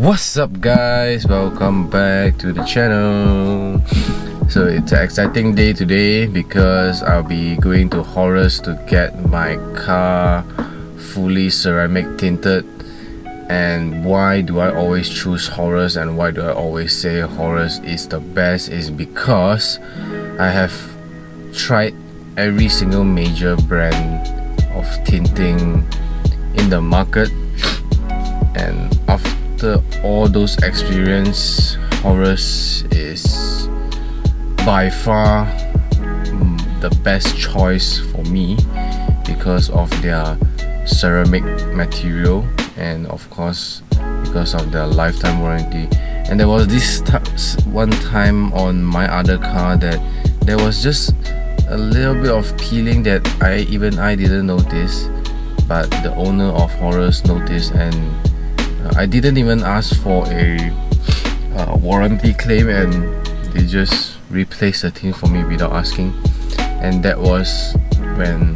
What's up guys, welcome back to the channel. So it's an exciting day today because I'll be going to Horus to get my car fully ceramic tinted. And why do I always choose Horus and why do I always say Horus is the best is because I have tried every single major brand of tinting in the market, and after all those experience, Horus is by far the best choice for me because of their ceramic material and of course because of their lifetime warranty. And there was this one time on my other car that there was just a little bit of peeling that I didn't notice, but the owner of Horus noticed, and I didn't even ask for a warranty claim, and they just replaced the thing for me without asking. And that was when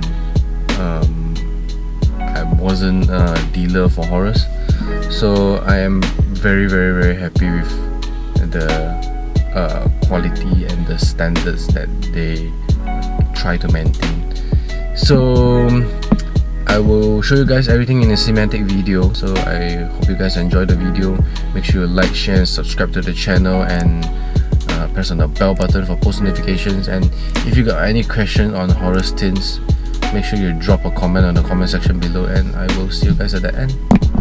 I wasn't a dealer for Horus. So I am very happy with the quality and the standards that they try to maintain. So I will show you guys everything in a cinematic video, so I hope you guys enjoy the video. Make sure you like, share and subscribe to the channel, and press on the bell button for post notifications. And if you got any question on Horus tints, make sure you drop a comment on the comment section below, and I will see you guys at the end.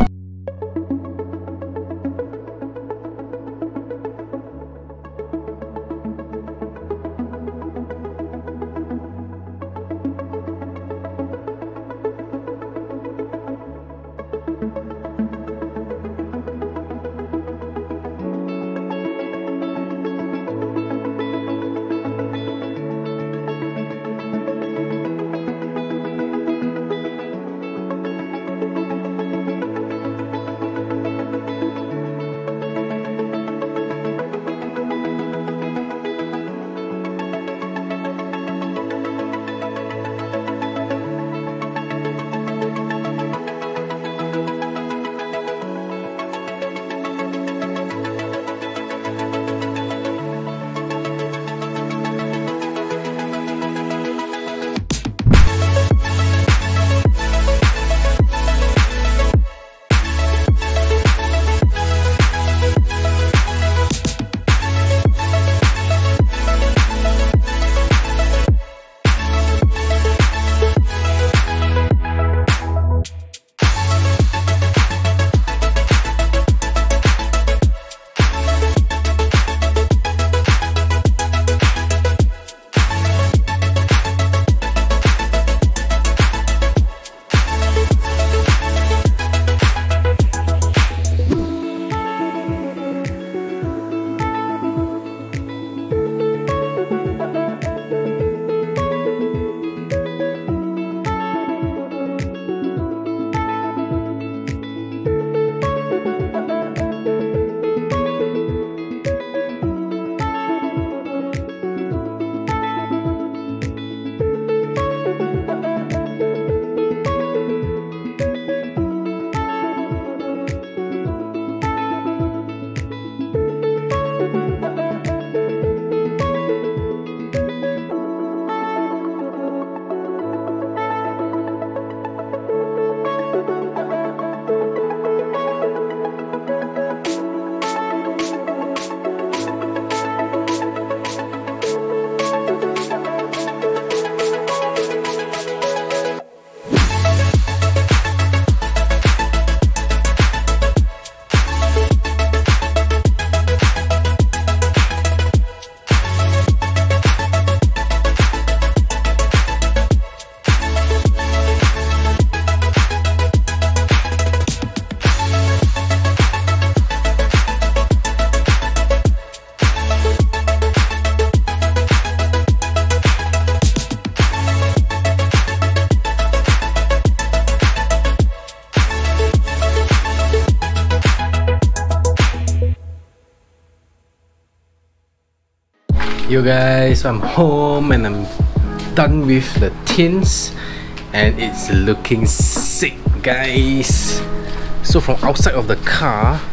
Yo guys, I'm home and I'm done with the tints and it's looking sick guys. So from outside of the car,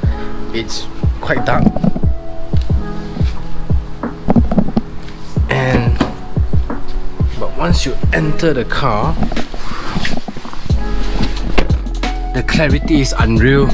it's quite dark, but once you enter the car, the clarity is unreal.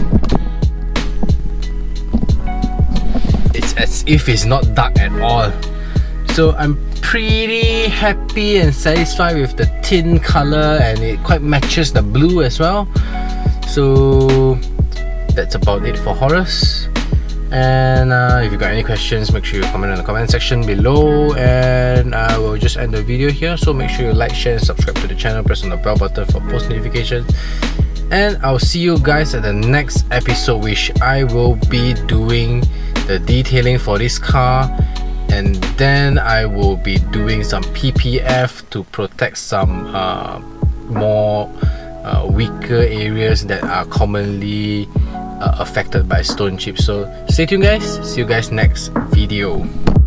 It's as if it's not dark at all. So I'm pretty happy and satisfied with the tin color, and it quite matches the blue as well. So that's about it for Horus. And if you got any questions, make sure you comment in the comment section below, and I will just end the video here. So make sure you like, share and subscribe to the channel, press on the bell button for post notifications, and I'll see you guys at the next episode, which I will be doing the detailing for this car, and then I will be doing some PPF to protect some more weaker areas that are commonly affected by stone chips. So stay tuned guys, see you guys next video.